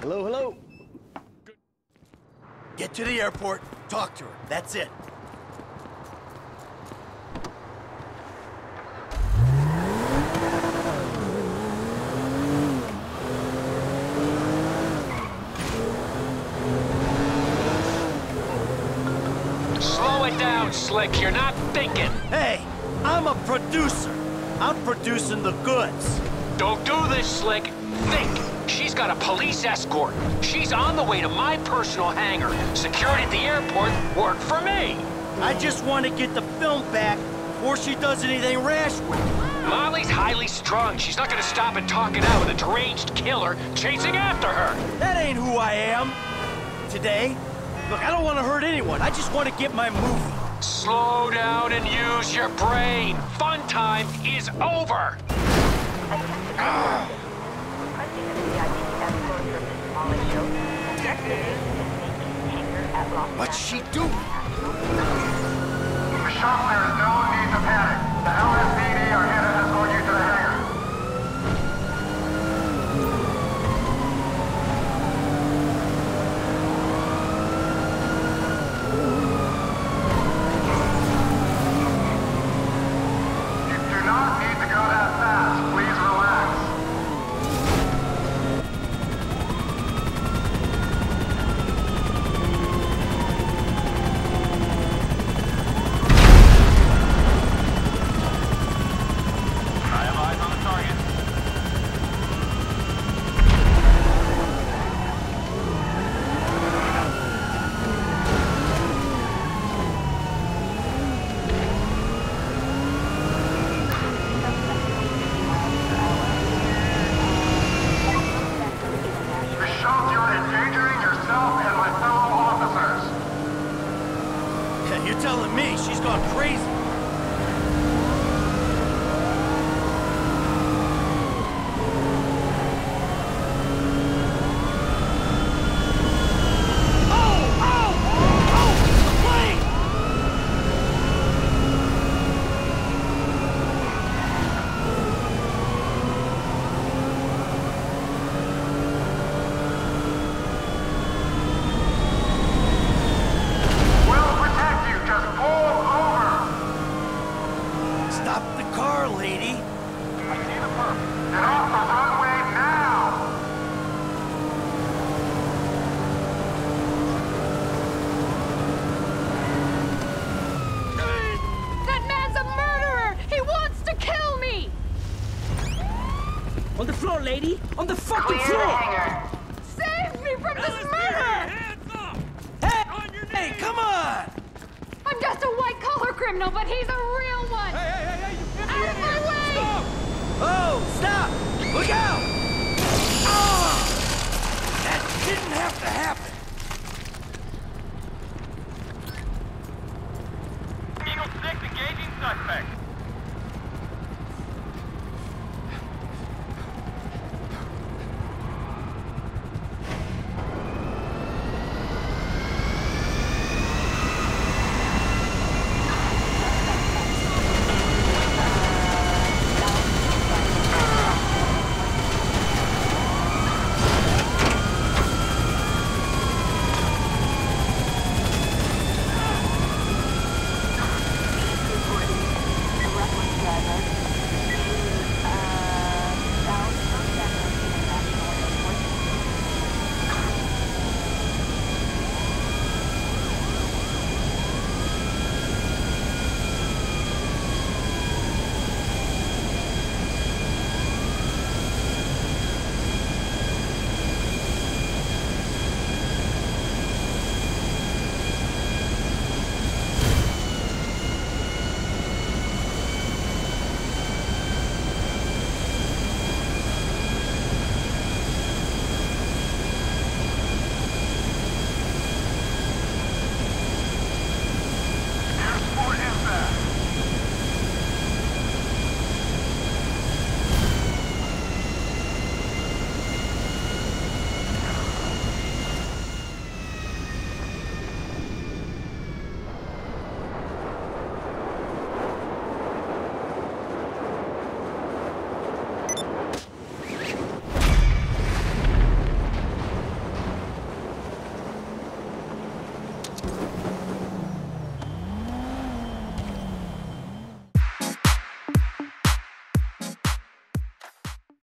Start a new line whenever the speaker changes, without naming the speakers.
Hello, hello. Get to the airport, talk to her. That's it.
Slow it down, Slick. You're not thinking.
Hey, I'm a producer. I'm producing the goods.
Don't do this, Slick. Think. She's got a police escort. She's on the way to my personal hangar. Security at the airport work for me.
I just want to get the film back before she does anything rash with it.
Molly's highly strung. She's not gonna stop and talk it out with a deranged killer chasing after her.
That ain't who I am. Today, look, I don't want to hurt anyone. I just want to get my movie.
Slow down and use your brain. Fun time is over.
What's she doing?
Michelle, there is no need to panic. The LSPD are here to escort you to the hangar. You do not need to go that fast. Please relax. I have eyes on the target. Michelle, you're endangering yourself and my fellow officers.
Yeah, you're telling me she's gone crazy.
We'll protect you. Just pull over.
Stop the car, lady.
I see the perp. Get off the runway now.
That man's a murderer! He wants to kill me!
On the floor, lady! On the fucking
Clear the
floor!
hangar.
Save me from this murder!
Hey, come on!
I'm just a white-collar criminal, but he's a real one! Out of my way!
Oh, stop! Look out! Oh! That didn't have to happen.